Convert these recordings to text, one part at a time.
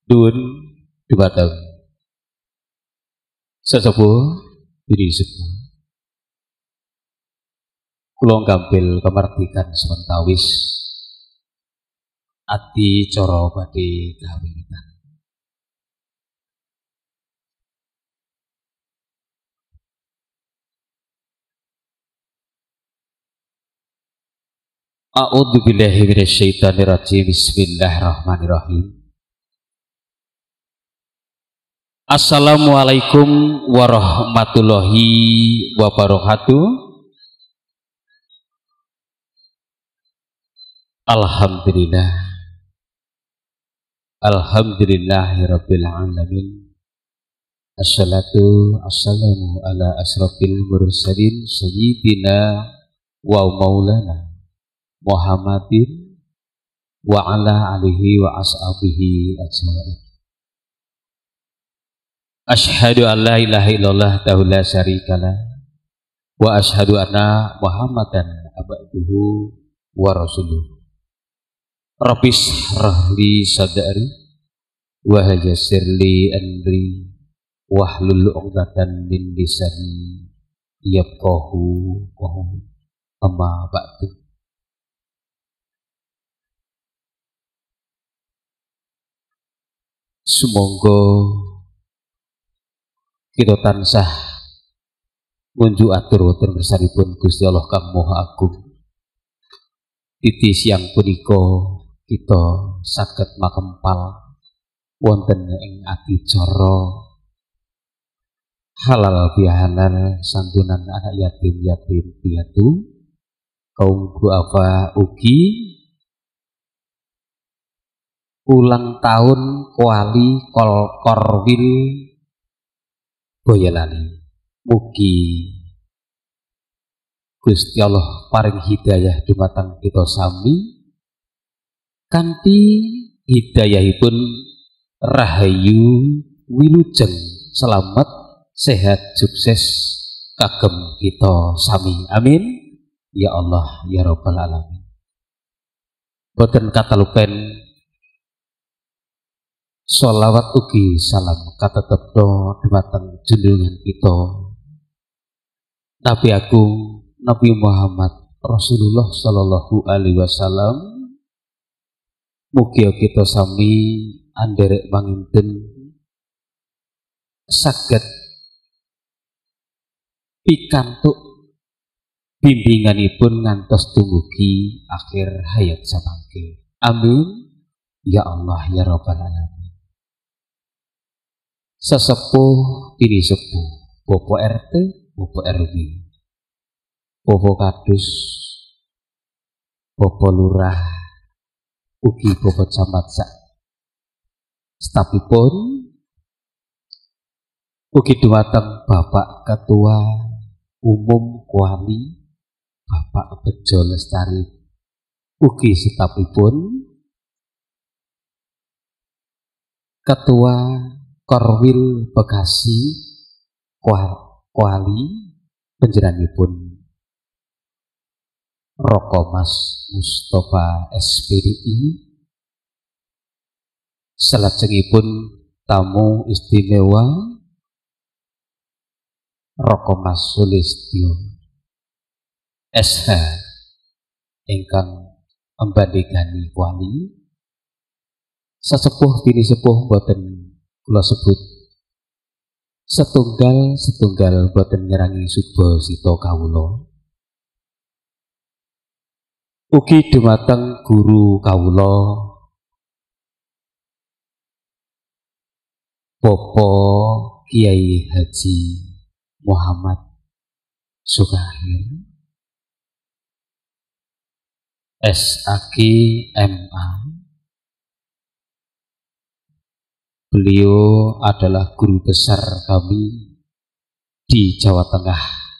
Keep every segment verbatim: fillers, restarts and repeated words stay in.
Dun dumateng sesepuh bini sepuh kula gampil kemardikan sementawis ati cara badhe kawiwitan. A'udzu billahi minasyaitonir rajim. Bismillahirrahmanirrahim. Assalamualaikum warahmatullahi wabarakatuh. Alhamdulillah. Alhamdulillahirabbil alamin. Assalatu assalamu ala asrafil mursalin sayyidina wa maulana Muhammadin wa ala alihi wa ashabihi ajma'in. Asyhadu an la ilaha illallah tahu la syarikalah wa asyhadu anna Muhammadan abduhu wa rasuluh. Rabbis rahli sadari wa yassir li amri wahlul 'uqdatam min lisani yafqahu qawli. Amma ba'du. Sumangga kita tansah ngunjuk atur wonten bersaripun Gusti Allah kang Maha Agung. Titi siang punika kita saged makempal wonten ing adicara halal bihalal santunan anak yatim yatim piatu kaum duafa ugi ulang tahun Kuali Kol Korwil Boyolali. Mugi Gusti Allah paring hidayah dumateng kita sami kanthi hidayahipun rahayu wilujeng selamat sehat sukses kagem kita sami. Amin ya Allah ya rabbal alamin. Boten kataluken sholawat ugi salam katetepno dumateng junjungan kita Nabi Agung Nabi Muhammad Rasulullah sallallahu alaihi wasallam. Mugi kita sami anderek manginten saged pikantuk bimbinganipun ngantos dumugi akhir hayat samangke. Amin ya Allah ya rabbal alamin. Sesepuh bini sepuh, Bapak R T, Bapak R W, Bapak Kadus, Bapak Lurah, ugi Bapak Camat sak stafipun, ugi dumateng Bapak Ketua Umum Kuali, Bapak Bejo Lestari, ugi stafipun Ketua Korwil Bekasi Kuali panjenenganipun Roko Mas Mustafa S P D I. Salajengipun tamu istimewa Roko Mas Sulistyo S H ingkang membandingani Kuali. Sesepuh bini sepuh boten kula sebut setunggal setunggal boten nyerangi suba sita kawula. Ugi dumateng guru kawula Bapak Kiai Haji Muhammad Sukahir S A G M A. Beliau adalah guru besar kami di Jawa Tengah,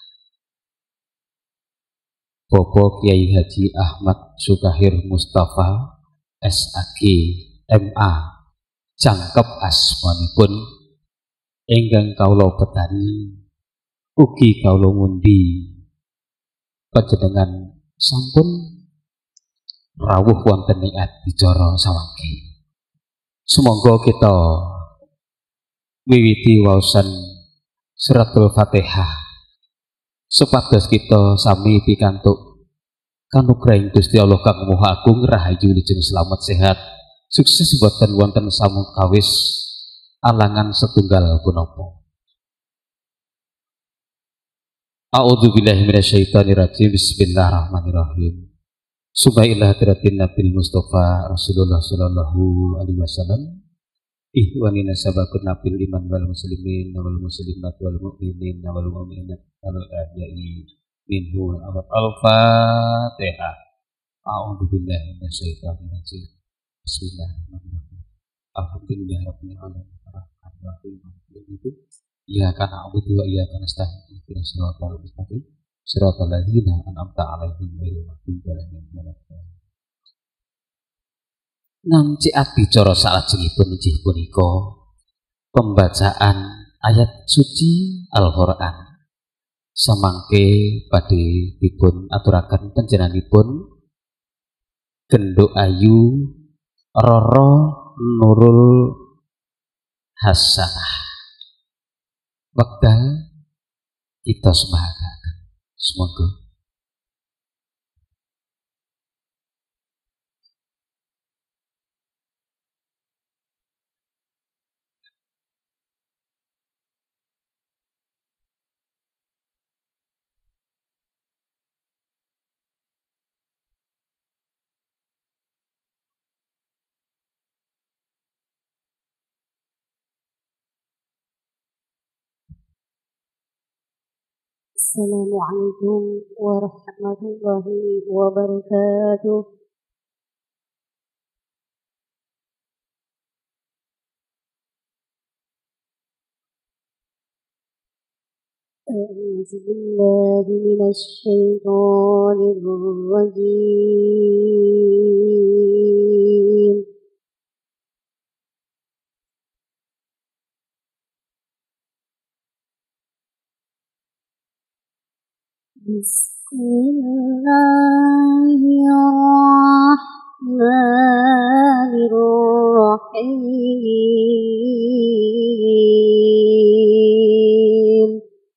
Bapak Kiai Haji Ahmad Sukahir Mustafa S A G M A. Jangkep asmanipun ingkang kawula petani ugi kawula ngundi panjenengan sampun rawuh wonten ing adicara sawangke. Semoga kita wiwiti waosan suratul Fatihah supados kita sami pikantuk kanugrahing Gusti Allah kang Maha Agung, rahayu wijeng selamat sehat sukses boten wonten samukawis alangan setunggal punapa. A'udzubillahi minasyaitonir rajim. Bismillahirrahmanirrahim. Subhanallah tiratin Nabil Mustafa Rasulullah sallallahu alaihi wasallam. Ihwanina sabakun nabil iman wal muslimin wal muslimat wal mu'minin wal mu'minat wal ahya'i minhu al-Fatihah. A'udzubillahi minasyaitonir rajim. Bismillahirrahmanirrahim. Alhamdulillahirabbil alamin. Arrahmanirrahim. Iyyaka na'budu wa iyyaka nasta'in. Ihdinas siratal mustaqim. Siratal ladzina an'amta 'alaihim ghairil maghdubi 'alaihim waladdallin. Namci adicara salajengipun inggih punika pembacaan ayat suci Al-Qur'an. Samangke badhe dipun aturaken panjenenganipun Genduk Ayu Roro Nurul Hasanah. Wekdal kita semahagaken. Semoga Assalamualaikum warahmatullahi wabarakatuh. A'udzu billahi minasy syaithanir rajim. Bismillahirrahmanirrahim.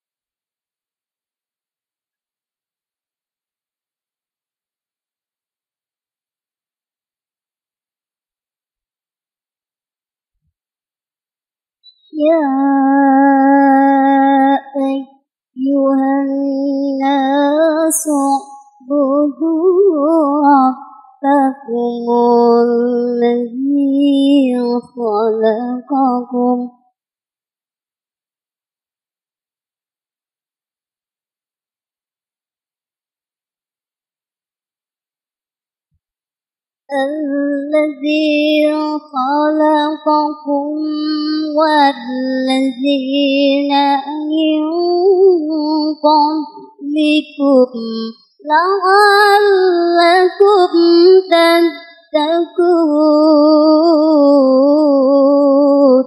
Ya ayyuhan nasu u'budu rabbakumul ladzi khalaqakum الذي خلقكم والذين من قبلكم لعلكم تتقون.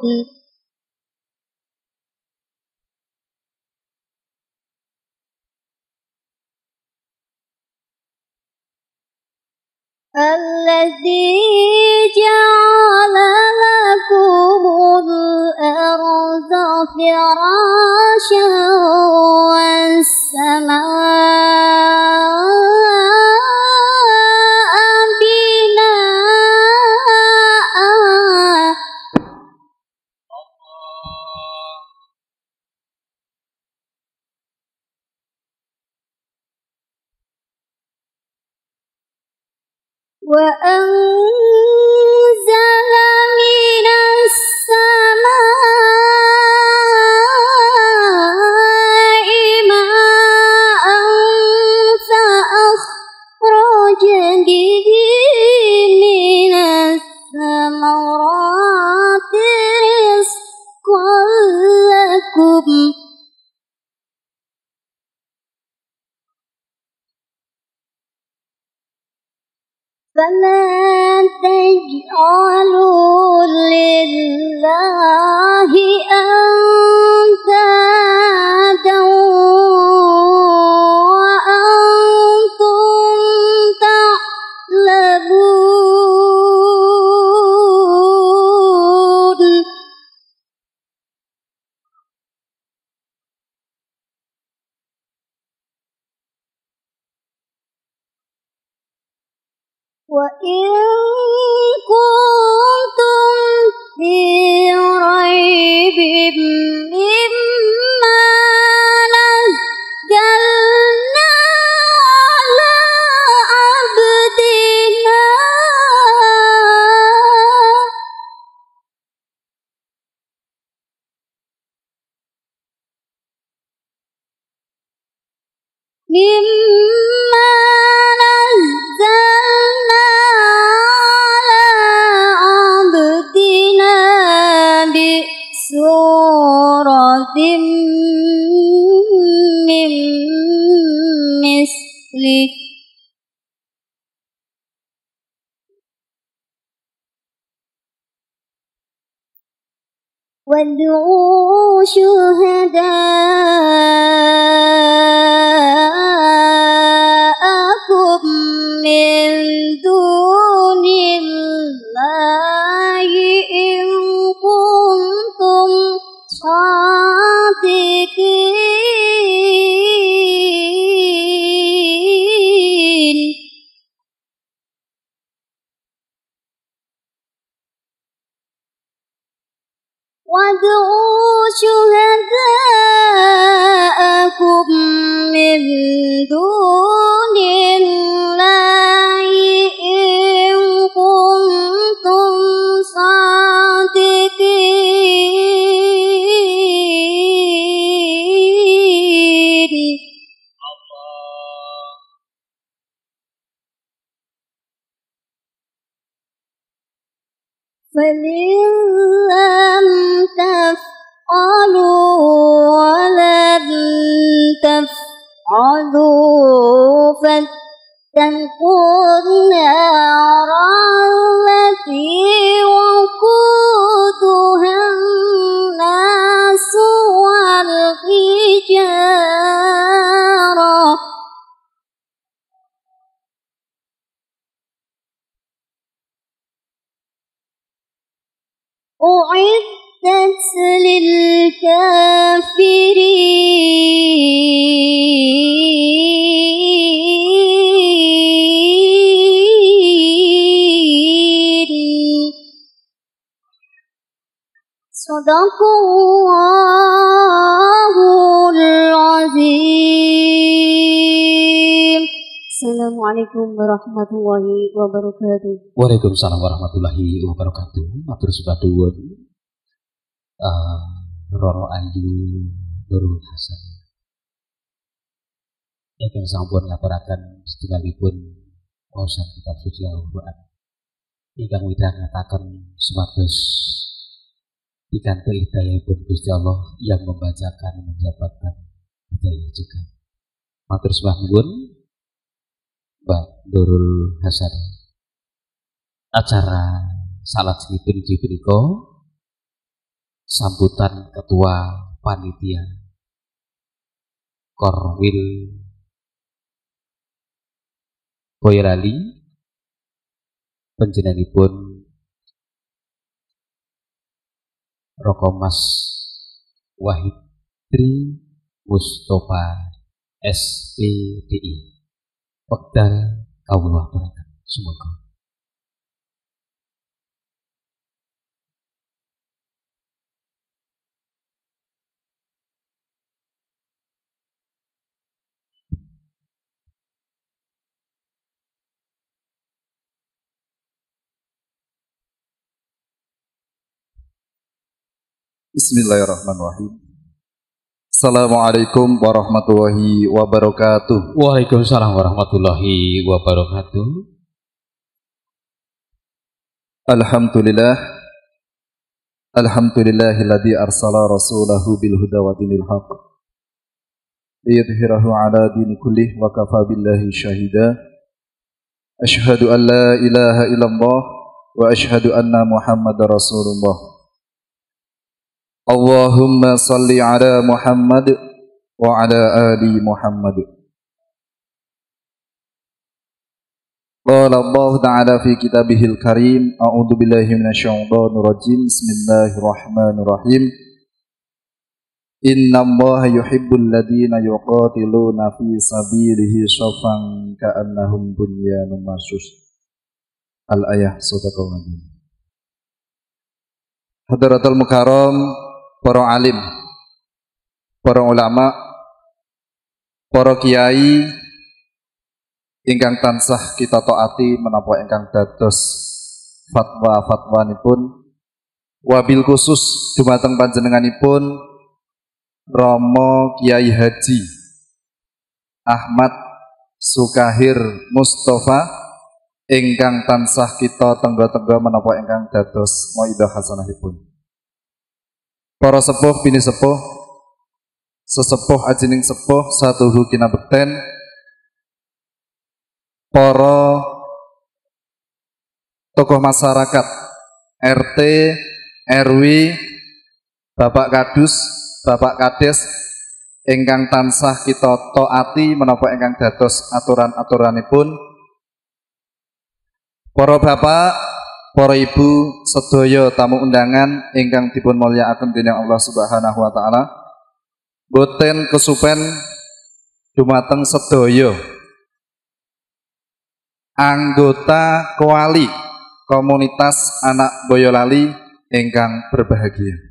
الذي جعل لكم الأرض فراشا والسماء بناء. وأنزل من السماء ماء فأخرج به من الثمرات رزقا لكم فلا تجعلوا لله أندادا وأنتم تعلمون. وإن كنتم في ريب مما نزلنا على عبدنا مما نزلنا على عبدنا بسورة من مثله وادعوا شهداءكم من دون الله إن كنتم صادقين وادعوا شهداءكم من دون الله إن كنتم صادقين فإن لم تفعلوا ولن تفعلوا فاتقوا النار التي وقودها الناس والحجارة أعدت للكافرين صدق الله العظيم. Assalamualaikum warahmatullahi wabarakatuh. Waalaikumsalam warahmatullahi wabarakatuh. Matur sembah dhuwur. Uh, Roro Ayu Nurul Hasan. Ingkang sampun ngaturaken sedaya-sedayipun waosan kitab suci Al-Qur'an. Ingkang midhangetaken supados pikantuk hidayahipun Gusti Allah yang membacakan mendapatkan hidayah juga. Matur sembah nuwun Mbak Nurul Hasan. Acara salat sinipun inggih punika sambutan ketua panitia Korwil Boyolali panjenenganipun Rokomas Wahid Tri Mustofa S P D I Pekdal Kawula Aturaken. Semoga Bismillahirrahmanirrahim. Assalamualaikum warahmatullahi wabarakatuh. Waalaikumsalam warahmatullahi wabarakatuh. Alhamdulillah. Alhamdulillahilladzi arsala rasulahu bil huda wa dinil haqq liyudhhirahu ala dini kullih wa kafa billahi syahida. Asyhadu an la ilaha illallah wa asyhadu anna Muhammadar Rasulullah. Allahumma salli ala Muhammad wa ala ali Muhammad. Qala Allah Ta'ala fi kitabihil karim. A'udzu billahi minasyaitonir rajim. Bismillahirrahmanirrahim. Inna Allaha yuhibbul ladzina yuqatiluna fi sabilihi shaffan ka'annahum bunyanun marsus. Al-ayah sadaqallahu azim. Hadratul mukarram, para alim, para ulama, para kiai ingkang tansah kita taati menapa ingkang dados fatwa-fatwanipun, wabil khusus dumateng panjenenganipun Romo Kiai Haji Ahmad Sukahir Mustafa ingkang tansah kita tenggo-tenggo menapa ingkang dados mauidhah hasanahipun. Para sepuh bini sepuh, sesepuh ajining sepuh satuhu kinabekten, para tokoh masyarakat R T, R W, Bapak Kadus, Bapak Kades ingkang tansah kita taati menapa ingkang dados aturan-aturanipun, para bapak, para ibu, sedaya tamu undangan ingkang dipun mulyakaken dening Allah Subhanahu wa taala, boten kesupen dumateng sedaya anggota Koali komunitas anak Boyolali ingkang berbahagia.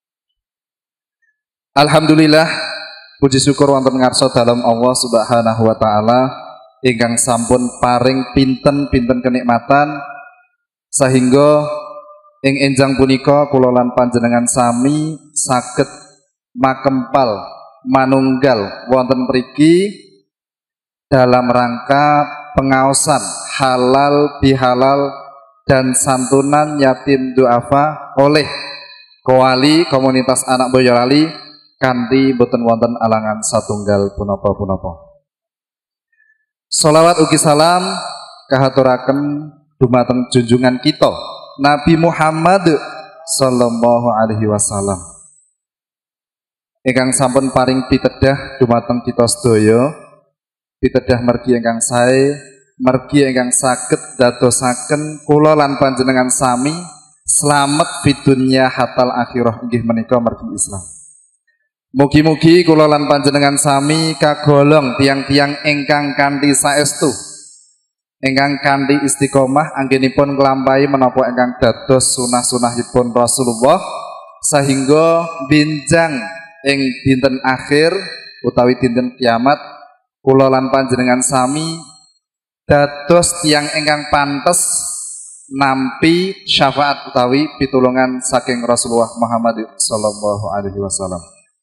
Alhamdulillah, puji syukur wonten ngarsa dalam Allah Subhanahu wa taala ingkang sampun paring pinten-pinten kenikmatan sehingga ing enjang punika kula lan panjenengan sami saged makempal manunggal wonten mriki dalam rangka pengaosan halal bihalal dan santunan yatim duafa oleh Koali komunitas anak Boyolali kanthi boten wonten alangan satunggal punapa-punapa. Sholawat ugi salam kahaturaken dumateng junjungan kita Nabi Muhammad sallallahu alaihi wasallam ingkang sampun paring pitedah dumateng kita sedaya, pitedah mergi ingkang sae, mergi ingkang saged dadosaken kula lan panjenengan sami slamet fid dunya hatal akhirah inggih menika mergi Islam. Mugi-mugi kula lan panjenengan sami kagolong tiang-tiang ingkang kanthi saestu, ingkang kanthi istiqomah anggenipun nglampahi menapa ingkang dados sunah-sunahipun Rasulullah sehingga binjang ing dinten akhir utawi dinten kiamat kula lan panjenengan sami dados tiang ingkang pantes nampi syafaat utawi pitulungan saking Rasulullah Muhammad sallallahu alaihi wasallam.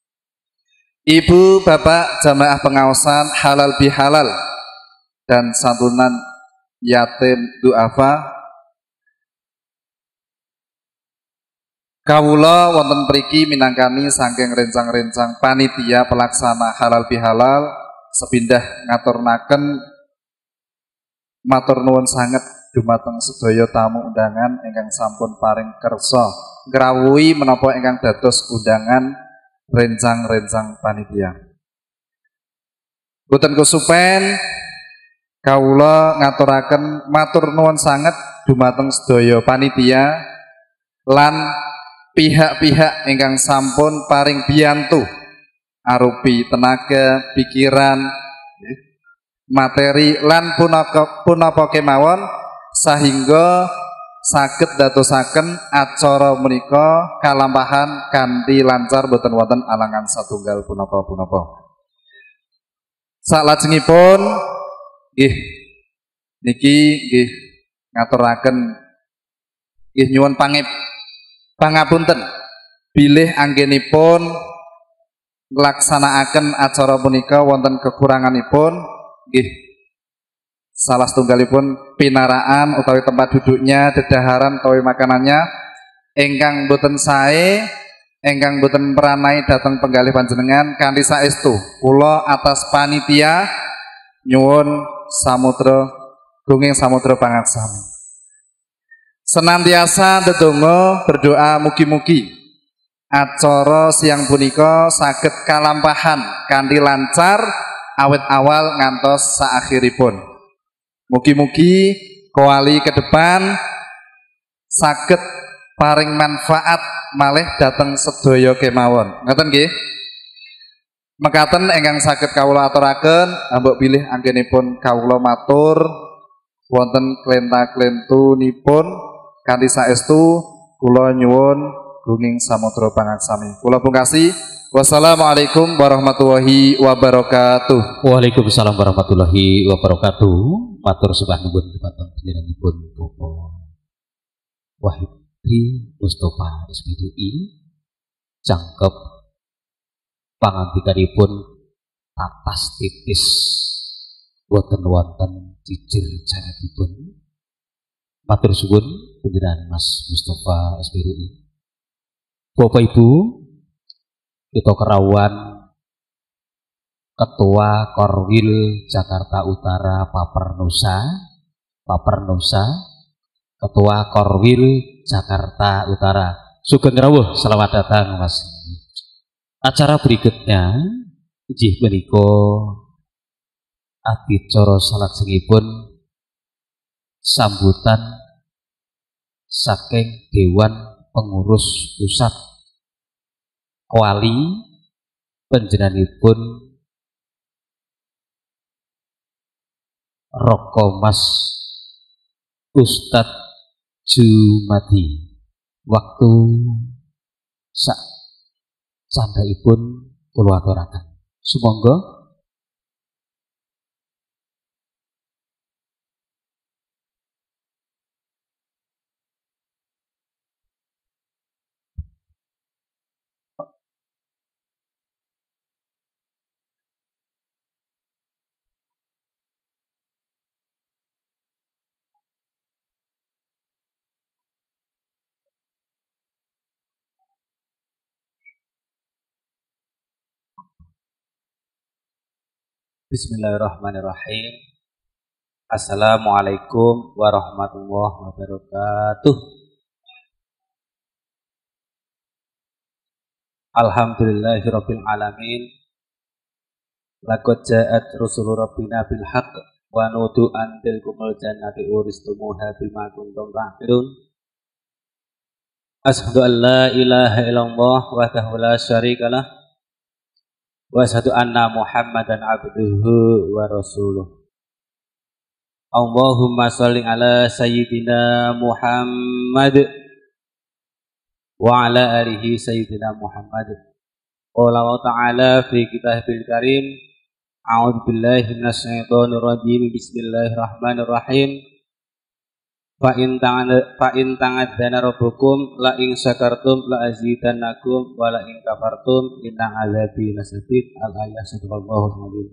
Ibu, bapak, jamaah pengaosan halal bihalal dan santunan yatim duafa, kawula wonten mriki minangkani saking rencang-rencang panitia pelaksana halal bihalal sepindah ngaturnaken matur nuwun sanget dumateng sedaya tamu undangan ingkang sampun paring kersa ngrawuhi menapa ingkang dados undangan rencang-rencang panitia. Boten kesupen kawula ngaturaken matur nuwun sanget dumateng sedaya panitia lan pihak-pihak ingkang sampun paring biyantu arupi tenaga, pikiran, materi lan punapa punapa kemawon sehingga saged dadosaken acara menika kalampahan kanthi lancar boten wonten alangan satunggal punapa-punapa. Salajengipun nggih niki nggih ngaturaken nggih nyuwun pangip pangapunten bilih anggenipun nglaksanakaken acara punika wonten kekuranganipun nggih salah setunggalipun pinaraan utawi tempat duduknya, dedaharan utawi makanannya ingkang boten sae, ingkang boten peranai dateng penggalih panjenengan kanthi saestu kula atas panitia nyuwun samudra gunging samudra pangaksami senantiasa ndedonga berdoa mugi-mugi acara siang punika saged kalampahan kanthi lancar awit awal ngantos saakhiripun. Mugi-mugi Koali ke depan saged paring manfaat malih dateng sedaya kemawon. Ngoten nggih. Mekaten ingkang saged kawula aturaken, ambek bilih anggenipun kawula matur wonten klenta-klentunipun kanthi saestu kula nyuwun gunging samudra pangaksami. Kula pungkasi, wassalamualaikum warahmatullahi wabarakatuh. Waalaikumsalam warahmatullahi wabarakatuh. Matur sembah nuwun dhumateng panjenenganipun Bapak Wahidri Mustofa S P D I, jangkep pangandikanipun atas titis boten wonten cicir janganipun. Matur suwun panjenengan Mas Mustofa S P D I. Bapak Ibu, kita kerawuhan Ketua Korwil Jakarta Utara Papernusa, Papernusa, Ketua Korwil Jakarta Utara. Sugeng rawuh, selamat datang Mas. Acara berikutnya inggih menika adicara salajengipun sambutan saking Dewan Pengurus Pusat Koali panjenenganipun Roko Mas Ustadz Jumadi. Waktu sak candhaipun kula aturaken. Sumangga. Bismillahirrahmanirrahim. Assalamualaikum warahmatullahi wabarakatuh. Alhamdulillahirabbil alamin. Laqad ja'at rusulur rabbina bil haqq wa nudu an tilkumul jannati uristumuha bima kuntum ta'malun. Asyhadu an la ilaha illallah wahdahu la syarikalah wa asyhadu anna Muhammadan abduhu wa rasuluh. Allahumma shalli ala sayyidina Muhammad wa ala alihi sayyidina Muhammad. Qala Allah ta'ala fi kitabil karim, a'udzu billahi minasyaitonir rajim, bismillahirrahmanirrahim. Fa in ta'ala fa in ta'adzana rabbukum la in syakartum la azidannakum wa la in kafartum inna 'adzabi lasyadid. Al-ayat sadaqallahul azim.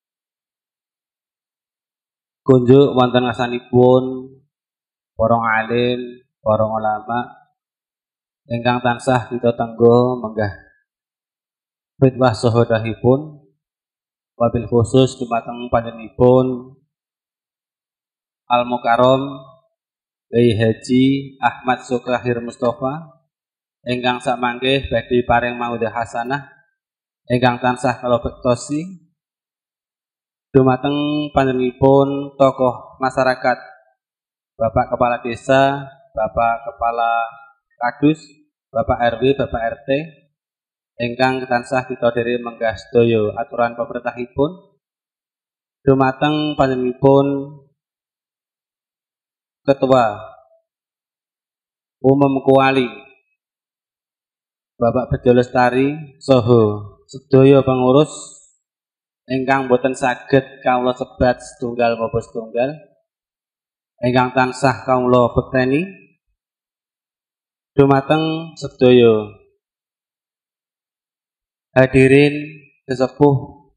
Kunjuk wonten ngasanipun para alim, para ulama ingkang tansah kita tenggo menggah khidmah sahodahipun, wabil khusus dumateng panjenenganipun Al-Mukarram Kyai Haji Ahmad Sukrahir Mustofa ingkang sakmangke badhe paring maudha hasanah ingkang tansah kalebetosi dumateng panjenenganipun tokoh masyarakat, Bapak Kepala Desa, Bapak Kepala Kadus, Bapak R W, Bapak R T ingkang tansah kita dherek menggah sedaya aturan pemerintahipun dumateng panjenenganipun Ketua Umum Koali Bapak Bejo Lestari saha sedaya pengurus ingkang boten saged kawula sebat setunggal maupun setunggal ingkang tansah kawula bekteni dumateng sedaya hadirin sesepuh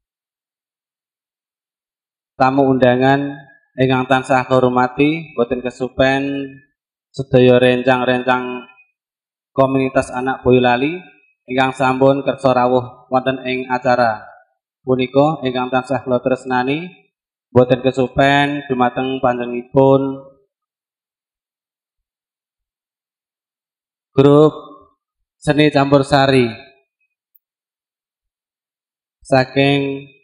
tamu undangan ingkang tansah kahormati, boten kesupen sedaya rencang-rencang komunitas anak Boyolali ingkang sampun kersa rawuh wonten ing acara punika ingkang tansah kula tresnani, boten kesupen dumateng panjenenganipun grup seni campursari saking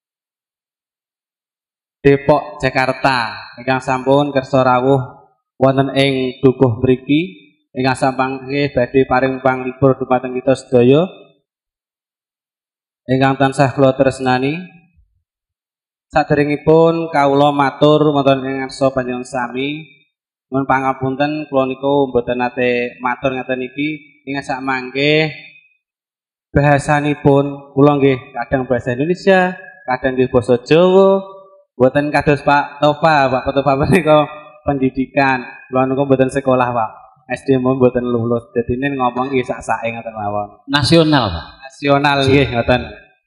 Depok, Jakarta ingkang sampun kersa rawuh wonten ing dukuh mriki ingkang sampangke badhe paring panglipur dumateng kita sedaya ingkang tansah kula tresnani, Saderengipun kawula matur wonten ing ngarsa panjenengan sami. Nuwun pangapunten kula niku mboten nate matur ngaten iki ing sakmangke bahasanipun kula nggih kadang bahasa Indonesia, kadang nggih basa Jawa. Mboten kados Pak Topa, Pak Topa menika pendidikan. Kula niku mboten sekolah, Pak. S D mun mboten lulus. Dadine ngomong nggih sak-sake ngoten mawon. Nasional, Pak. Nasional nggih ngoten.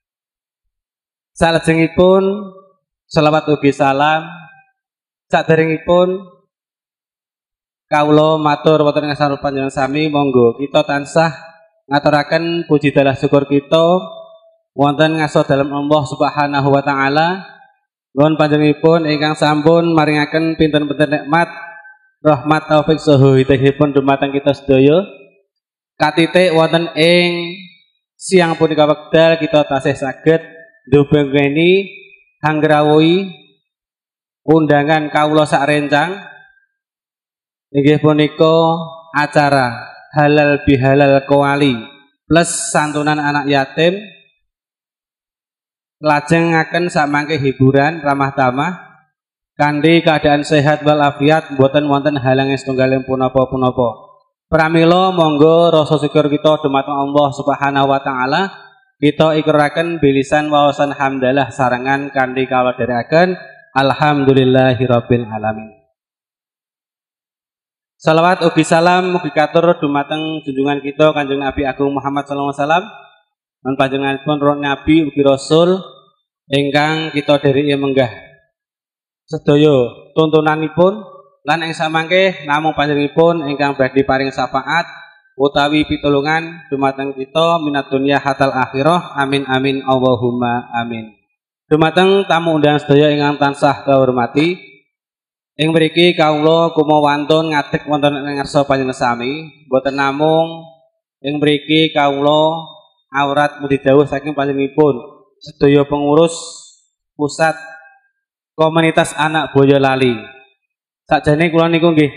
Salajengipun selawat ugi salam saderengipun kawula matur wonten ing sareng panjenengan sami monggo kita tansah ngaturaken puji dalah syukur kita wonten ngaso dalem Allah Subhanahu wa taala. Nuwun panjenenganipun ingkang sampun maringaken pinten-pinten nikmat rahmat taufik saha hidayahipun dumateng kita sedaya. Katitik wonten ing siang punika wekdal kita tasih saged ndhubungeni anggrawuhi undangan kawula sak rencang inggih punika acara halal bihalal kowali plus santunan anak yatim lajengaken samangke hiburan ramah tamah kanthi keadaan sehat walafiat mboten wonten halangan setunggaling punapa-punapa. Pramila monggo rasa syukur kita dumateng Allah Subhanahu wa taala kita ikraraken bilisan wawasan hamdalah sarangan kanthi kawula dherekaken alhamdulillahirabbil alamin. Salawat ugi salam mugi katur dumateng junjungan kita Kanjeng Nabi Agung Muhammad sallallahu alaihi wasallam lan panjenenganipun roh Nabi ugi Rasul ingkang kita dhereki menggah sedaya tuntunanipun lan ing samangke namung panjenenganipun ingkang badhe paring syafaat utawi pitulungan dumateng kita minat dunya hatal akhirah amin amin Allahumma amin. Dumateng tamu undangan sedaya ingkang tansah kahormati ing mriki kawula kumawantun ngadeg wonten ing ngarsa panjenengan sami boten namung ing mriki kawula awrat mudi dawuh saking panjenenganipun sedaya pengurus pusat komunitas anak Boyolali. Sakjane kula niku nggih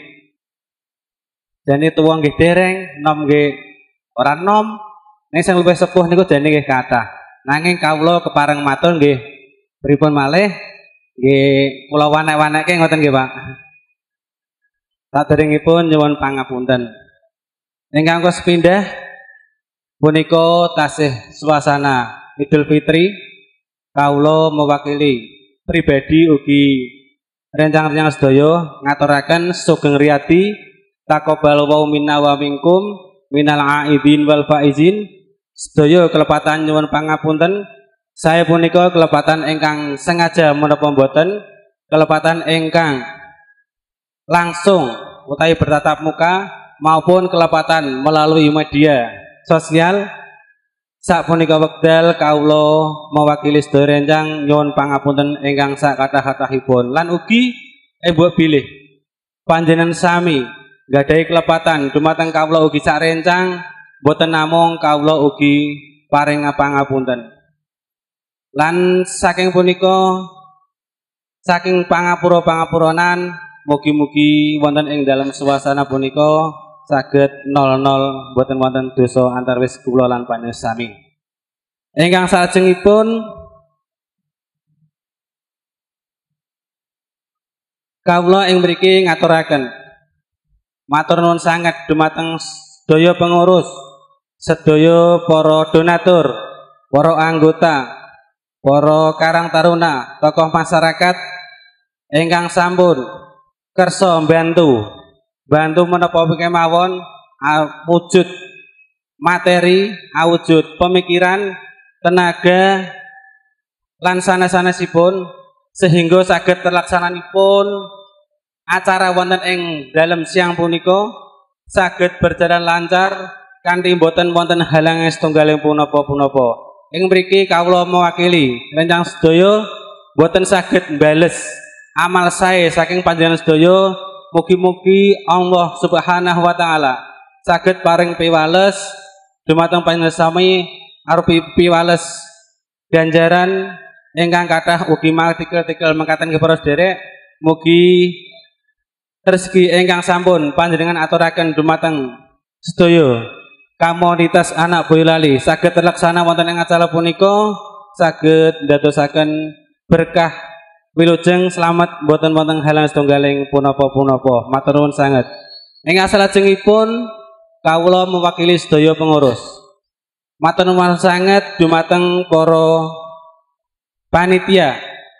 jane tuwa nggih dereng, nom nggih ora nom. Ning sing luwih sepuh niku jane nggih kathah. Nanging kawula kepareng matur nggih pripun malih nggih kula wanek-wanekke ngoten nggih, Pak. Saderengipun nyuwun pangapunten. Ingkang kos pindah punika tasih suasana Idul Fitri kawula mewakili pribadi ugi rencang-rencang sedaya ngaturaken sugeng riyadi taqabbal wa minna wa minkum minal aidin wal faizin. Sedaya kelepatan nyuwun pangapunten. Saya punika kelepatan ingkang sengaja menapa mboten kelepatan ingkang langsung utawi bertatap muka maupun kelepatan melalui media sosial. Sapunika wekdal kawula mewakili sedaya rencang nyuwun pangapunten ingkang sak kathah-kathahipun lan ugi mbok bilih panjenengan sami gadahi kelepatan dumateng kawula ugi sak rencang boten namung kawula ugi paring pangapunten. Lan saking punika saking pangapura-pangapuronan mugi-mugi wonten ing dalam suasana punika saged nol nol boten wonten dosa antarwis kula lan panjenengan sami. Ingkang salajengipun kawula ing mriki ngaturaken matur nuwun sanget dumateng sedaya pengurus, sedaya para donatur, para anggota, para karang taruna, tokoh masyarakat ingkang sampun kersa mbantu bantu menapa kemawon awujud materi, awujud pemikiran, tenaga lan sanes-sanesipun sehingga saged terlaksananipun acara wonten ing dalem siang punika saged berjalan lancar kanthi boten wonten halangan setunggaling punapa-punapa. Ing mriki kawula mewakili rencang sedaya boten saged mbales amal sae saking panjenengan sedaya. Mugi-mugi Allah Subhanahu wa taala saged paring piwales dumateng panjenengan sami arupi piwales ganjaran ingkang kathah ugi martikel-tikel mekaten kepara sederek. Mugi rezeki ingkang sampun panjenengan aturaken dumateng sedaya komunitas anak Boyolali saged terlaksana wonten ing acara punika saged ndadosaken berkah wilujeng selamat boten-boten halang setunggaling punapa-punapa. Matur nuwun sanget. Ingkang salajengipun kawula mewakili sedaya pengurus. Matur nuwun sanget dumateng para panitia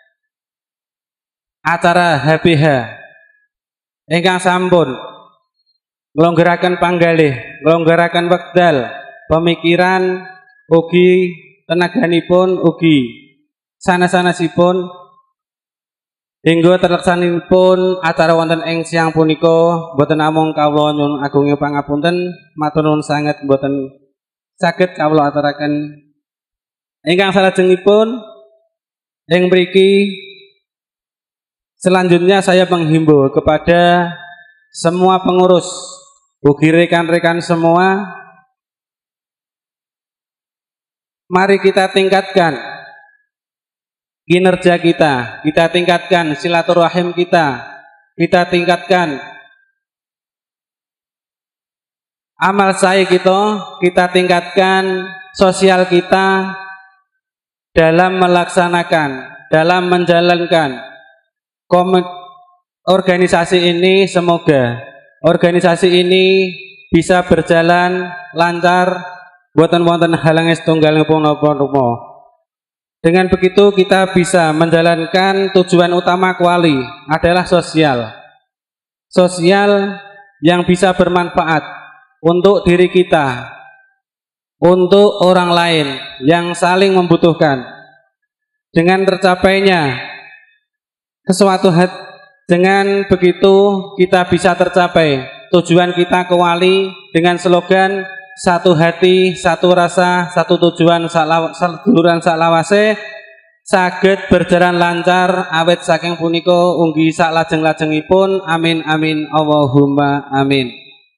acara H B H ingkang sampun nglonggeraken panggalih, nglonggeraken wekdal, pemikiran ugi tenaganipun ugi sanes-sanesipun hingga terlaksanipun acara wonten ing siang punika boten namung kawula nyuwun agunging pangapunten, matur nuwun sanget boten saged kawula aturaken. Ingkang salajengipun ing mriki selanjutnya saya menghimbau kepada semua pengurus ugi rekan-rekan semua, mari kita tingkatkan kinerja kita, kita tingkatkan silaturahim kita, kita tingkatkan amal saya kita, kita tingkatkan sosial kita dalam melaksanakan, dalam menjalankan komit organisasi ini. Semoga organisasi ini bisa berjalan lancar, boten-boten halange setunggal punapa-punapa. Dengan begitu kita bisa menjalankan tujuan utama Kuali adalah sosial. Sosial yang bisa bermanfaat untuk diri kita, untuk orang lain yang saling membutuhkan. Dengan tercapainya sesuatu hati, dengan begitu kita bisa tercapai tujuan kita Kuali dengan slogan satu hati, satu rasa, satu tujuan, saduluran saklawase, saged berjalan lancar awet saking punika ugi saklajeng-lajengipun. Amin amin Allahumma amin.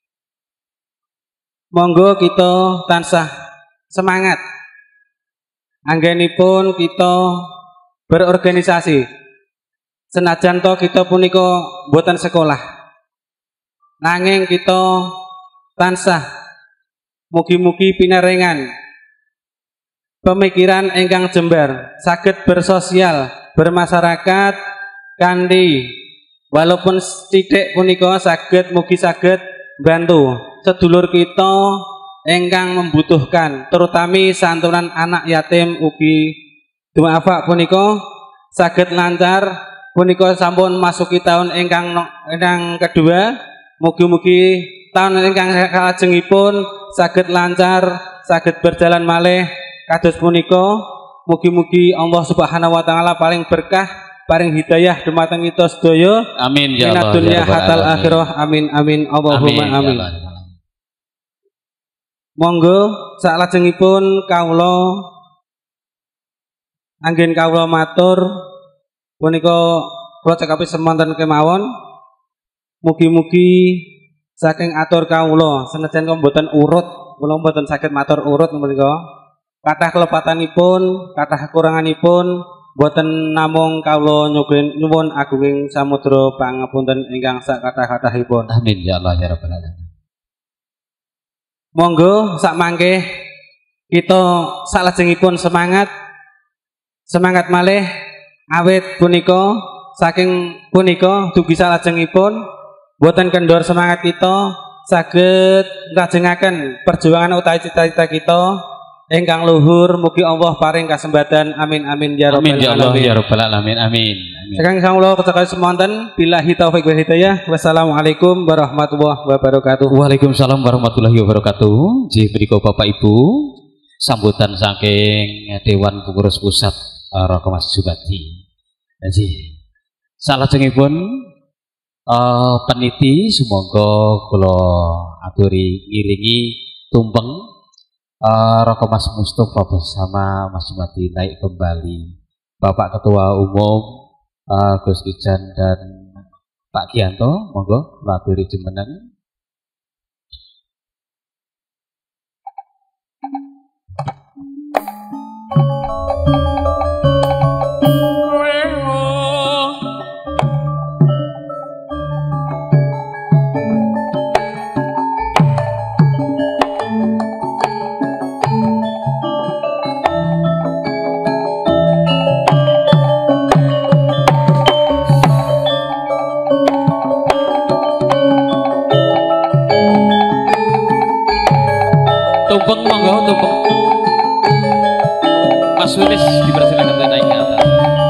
Monggo kita tansah semangat anggenipun kita berorganisasi. Senajan to kita punika boten sekolah, nanging kita tansah mugi-mugi pinarengan pemikiran ingkang jembar, saged bersosial, bermasyarakat kanthi walaupun sithik punika saged mugi saged bantu sedulur kita ingkang membutuhkan, terutami santunan anak yatim ugi dumafa punika saged lancar. Punika sampun masuki tahun ingkang ingkang kedua, mugi-mugi tahun ingkang salajengipun saged lancar, saged berjalan malih kados punika. Mugi-mugi Allah Subhanahu wa taala paling berkah, paring hidayah dumateng kita sedaya. Amin ya Allah. Dunya hatal akhirah. Amin amin Allahumma amin. amin. Ya Monggo salajengipun kawula anggen kawula matur punika kula cekapi semanten kemawon. Mugi-mugi saking atur kawula senajan mboten urut, kula mboten saged matur urut menika. Kathah kelepatanipun, kathah kekuranganipun boten namung kawula nyuwun agunging samudra pangapunten ingkang sak kathah-kathahipun. Amin ya Allah ya rabbal alamin. Monggo sak mangke kita salajengipun semangat semangat malih awet punika saking punika dugi salajengipun boten kendor semangat kita saged nglajengaken perjuangan utawi cita-cita kita ingkang luhur. Mugi Allah paring kasembatan. Amin amin ya rabbal alamin. Amin ya Allah ya rabbal alamin. Amin. Sekarang kawula kecekal semonten billahi taufik wal hidayah. Wassalamualaikum warahmatullahi wabarakatuh. Waalaikumsalam warahmatullahi wabarakatuh. Nggih menika Bapak Ibu sambutan saking Dewan Pengurus Pusat Rokomas Jubati. Nggih. Salajengipun uh, peniti sumangga kula aturi ngiringi tumpeng uh, Rokomas Mustofa bersama Mas Jubati naik kembali. Bapak Ketua Umum uh, Gus Ijan dan Pak Gianto, monggo kula aturi jumeneng. Tumpeng monggo, tumpeng. Mas Sulis dipersilakan untuk naik ke atas.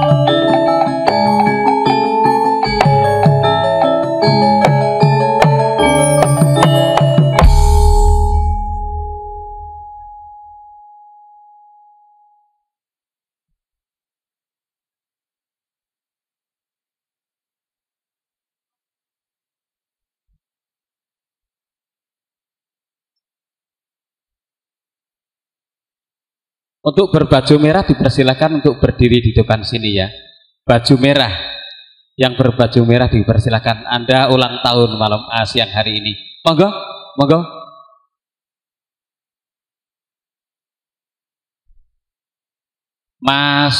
Untuk berbaju merah dipersilakan untuk berdiri di depan sini ya. Baju merah, yang berbaju merah dipersilakan. Anda ulang tahun malam ah, siang hari ini. Monggo, monggo. Mas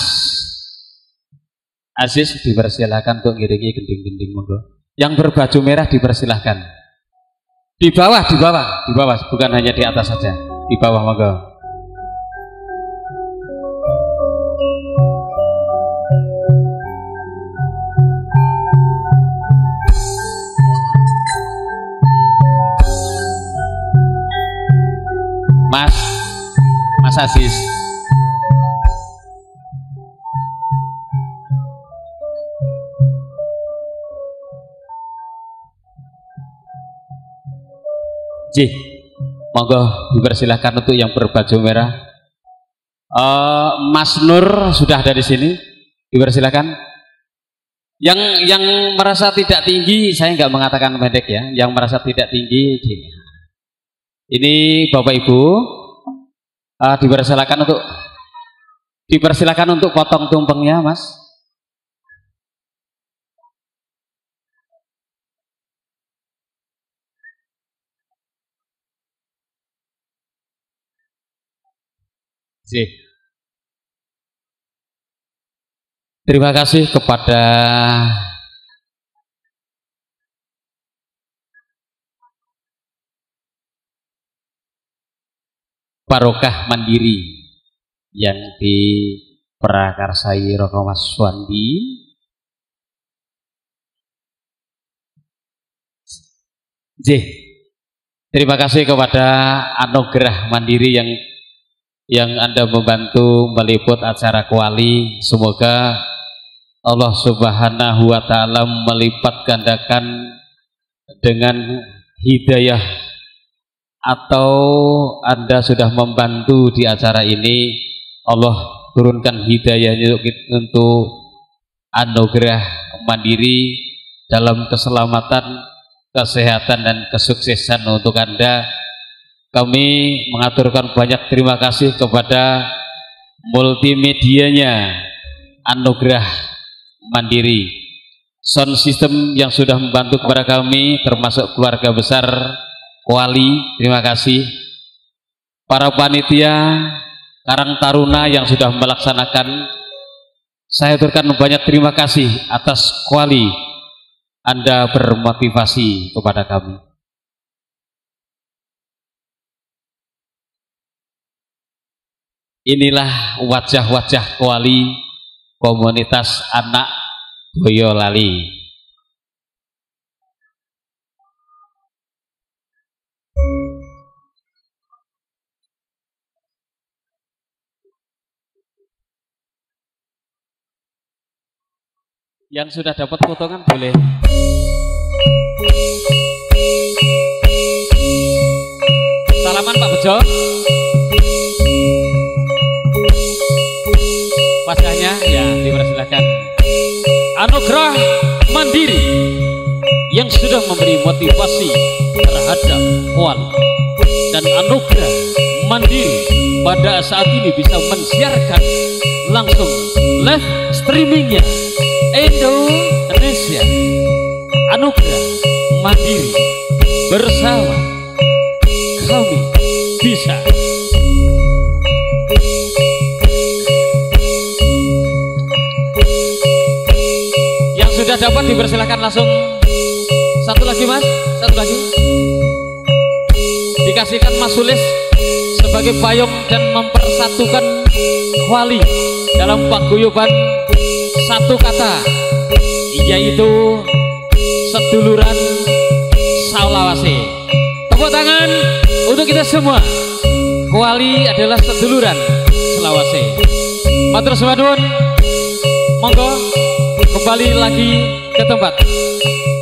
Aziz dipersilakan untuk ngiringi gending-gending monggo. Yang berbaju merah dipersilakan. Di bawah, di bawah, di bawah, bukan hanya di atas saja. Di bawah monggo. Mas, Mas Aziz. Ji, monggo dipersilahkan untuk yang berbaju merah. Uh, Mas Nur sudah ada di sini, dipersilahkan. Yang yang merasa tidak tinggi, saya nggak mengatakan pendek ya. Yang merasa tidak tinggi, gini. Ini Bapak Ibu uh, dipersilakan untuk dipersilakan untuk potong tumpengnya, Mas. Sih. Terima kasih kepada Barokah Mandiri yang diprakarsai Roko Mas Wandi. J. Terima kasih kepada Anugerah Mandiri yang yang Anda membantu meliput acara kuali. Semoga Allah Subhanahu wa taala melipat gandakan dengan hidayah, atau Anda sudah membantu di acara ini, Allah turunkan hidayahnya untuk Anugerah Mandiri dalam keselamatan, kesehatan dan kesuksesan untuk Anda. Kami mengaturkan banyak terima kasih kepada multimedianya Anugerah Mandiri, sound system yang sudah membantu kepada kami, termasuk keluarga besar Kuali, terima kasih. Para panitia Karang Taruna yang sudah melaksanakan, saya aturkan banyak terima kasih atas Kuali. Anda bermotivasi kepada kami. Inilah wajah-wajah Kuali komunitas anak Boyolali. Yang sudah dapat potongan boleh. Salaman Pak Bejo. Pascanya ya dipersilakan. Anugerah Mandiri yang sudah memberi motivasi terhadap Kuali, dan Anugerah Mandiri pada saat ini bisa mensiarkan langsung live streamingnya Indonesia. Anugerah Mandiri bersama kami bisa. Yang sudah dapat dipersilakan langsung. Satu lagi Mas, satu lagi. Dikasihkan Mas Sulis sebagai payung dan mempersatukan Kuali dalam paguyuban satu kata, yaitu seduluran Sulawesi. Tepuk tangan untuk kita semua. Kuali adalah seduluran Selawase. Matur suwun, monggo kembali lagi ke tempat.